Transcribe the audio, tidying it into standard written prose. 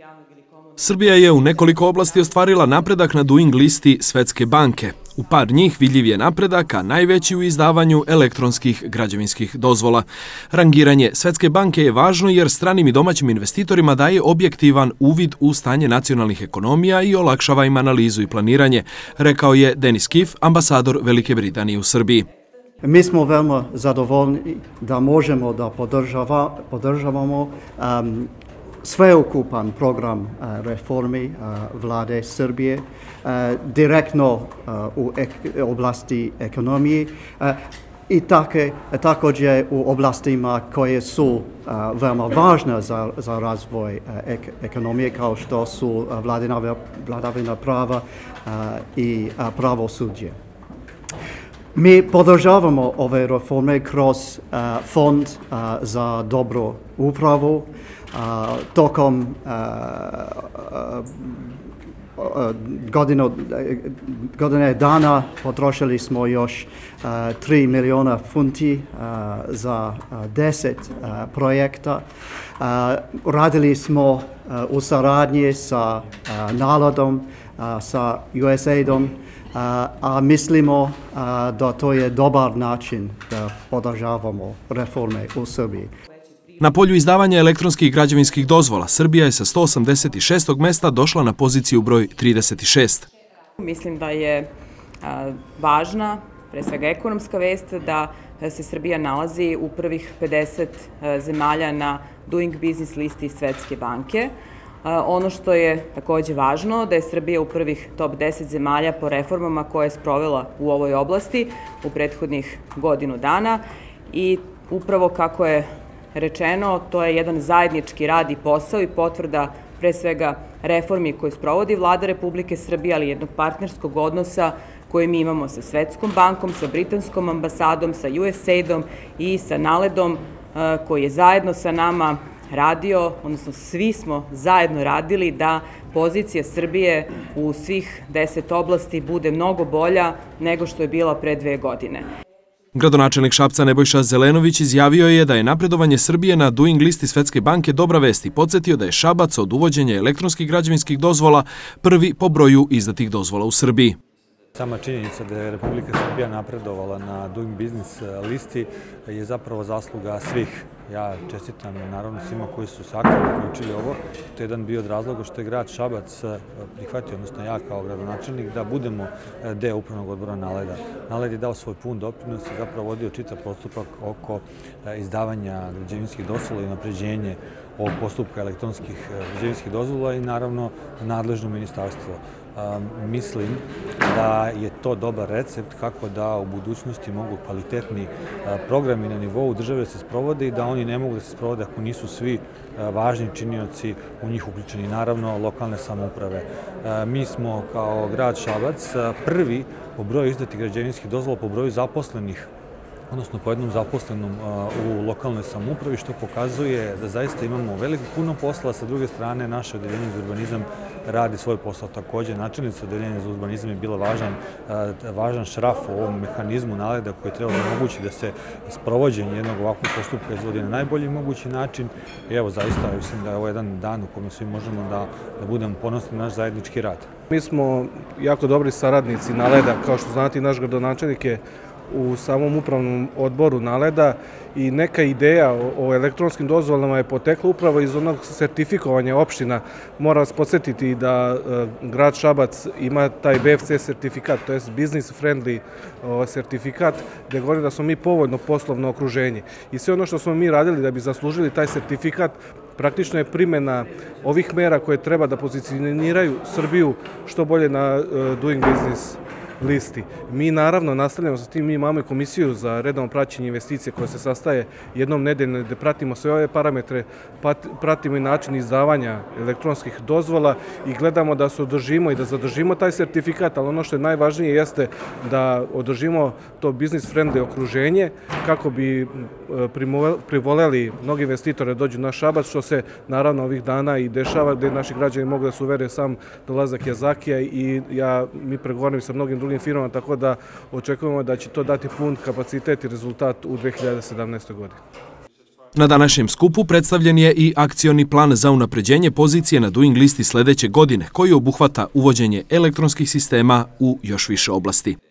Srbija je u nekoliko oblasti ostvarila napredak na Doing listi Svetske banke. U par njih vidljiv je napredak, a najveći u izdavanju elektronskih građevinskih dozvola. Rangiranje Svetske banke je važno jer stranim i domaćim investitorima daje objektivan uvid u stanje nacionalnih ekonomija i olakšava im analizu i planiranje, rekao je Denis Kif, ambasador Velike Britanije u Srbiji. Mi smo veoma zadovoljni da možemo da podržavamo sveukupan program reformi vlade Srbije direktno u oblasti ekonomije i također u oblastima koje su veoma važne za razvoj ekonomije, kao što su vladavina prava i pravosuđe. Mi podržavamo ove reforme kroz Fond za dobru upravu. Tokom godine dana potrošili smo još 3 miliona funti za 10 projekta. Radili smo u saradnji sa NALAD-om, sa USAID-om, a mislimo da to je dobar način da podržavamo reforme u Srbiji. Na polju izdavanja elektronskih građevinskih dozvola, Srbija je sa 186. mesta došla na poziciju broj 36. Mislim da je važna, pre svega ekonomska vest, da se Srbija nalazi u prvih 50 zemalja na Doing Business listi Svetske banke. Ono što je također važno, da je Srbija u prvih top 10 zemalja po reformama koje je sprovela u ovoj oblasti u prethodnih godinu dana i upravo kako je rečeno, to je jedan zajednički rad i posao i potvrda pre svega reformi koje sprovodi Vlada Republike Srbije, ali jednog partnerskog odnosa koje mi imamo sa Svetskom bankom, sa Britanskom ambasadom, sa USAID-om i sa NALAD-om koji je zajedno sa nama radio, odnosno svi smo zajedno radili da pozicija Srbije u svih 10 oblasti bude mnogo bolja nego što je bila pre 2 godine. Gradonačelnik Šapca Nebojša Zelenović izjavio je da je napredovanje Srbije na Doing listi Svetske banke dobra vest i podsjetio da je Šabac od uvođenja elektronskih građevinskih dozvola prvi po broju izdatih dozvola u Srbiji. Sama činjenica da je Republika Srbija napredovala na Doing Business listi je zapravo zasluga svih. Ja čestitam naravno svima koji su se aktivno uključili ovo. To je jedan bio od razloga što je grad Šabac prihvatio, odnosno ja kao gradonačelnik, da budemo deo upravnog odbora NALAD-a. NALAD je dao svoj pun doprinos i zapravo vodio čitav postupak oko izdavanja građevinskih dozvola i unapređenje ovog postupka elektronskih građevinskih dozvola i naravno nadležno ministarstvo. Mislim da je to dobar recept kako da u budućnosti mogu kvalitetni programi na nivou države se sprovode i da oni ne mogu da se sprovode ako nisu svi važni činioci u njih uključeni, naravno lokalne samouprave. Mi smo kao grad Šabac prvi po broju izdatih građevinskih dozvola, po broju zaposlenih, odnosno po jednom zaposlenom u lokalnoj samoupravi, što pokazuje da zaista imamo veliko puno posla. Sa druge strane, naše odeljenje za urbanizam radi svoj posao. Također, načelnica odeljenja za urbanizam je bila važan šraf u ovom mehanizmu NALAD-a koji treba da omogući da se sprovođenje jednog ovakvog postupka izvodi na najbolji mogući način. I evo, zaista, mislim da je ovo jedan dan u kojem svi možemo da budemo ponosni na naš zajednički rad. Mi smo jako dobri saradnici NALAD-a, kao što znate, naš gradonačelnik je u samom upravnom odboru NALAD-a i neka ideja o elektronskim dozvolama je potekla upravo iz onog sertifikovanja opština. Moram vas podsjetiti da grad Šabac ima taj BFC sertifikat, to je business friendly sertifikat, gdje govori da smo mi povoljno poslovno okruženje. I sve ono što smo mi radili da bi zaslužili taj sertifikat, praktično je primjena ovih mera koje treba da pozicioniraju Srbiju što bolje na Doing Business listi. Mi naravno nastavljamo sa tim, mi imamo komisiju za redovno praćenje investicije koja se sastaje jednom nedeljno gdje pratimo sve ove parametre, pratimo i način izdavanja elektronskih dozvola i gledamo da se održimo i da zadržimo taj sertifikat, ali ono što je najvažnije jeste da održimo to business friendly okruženje kako bi privoleli mnogi investitore dođu na Šabac, što se naravno ovih dana i dešava, gdje naši građani mogu da se uvere sam dolazak Jazakija i mi pregovaram sa mnogim drugim firmama, tako da očekujemo da će to dati pun kapacitet i rezultat u 2017. godini. Na današnjem skupu predstavljen je i akcioni plan za unapređenje pozicije na Doing listi sljedeće godine, koji obuhvata uvođenje elektronskih sistema u još više oblasti.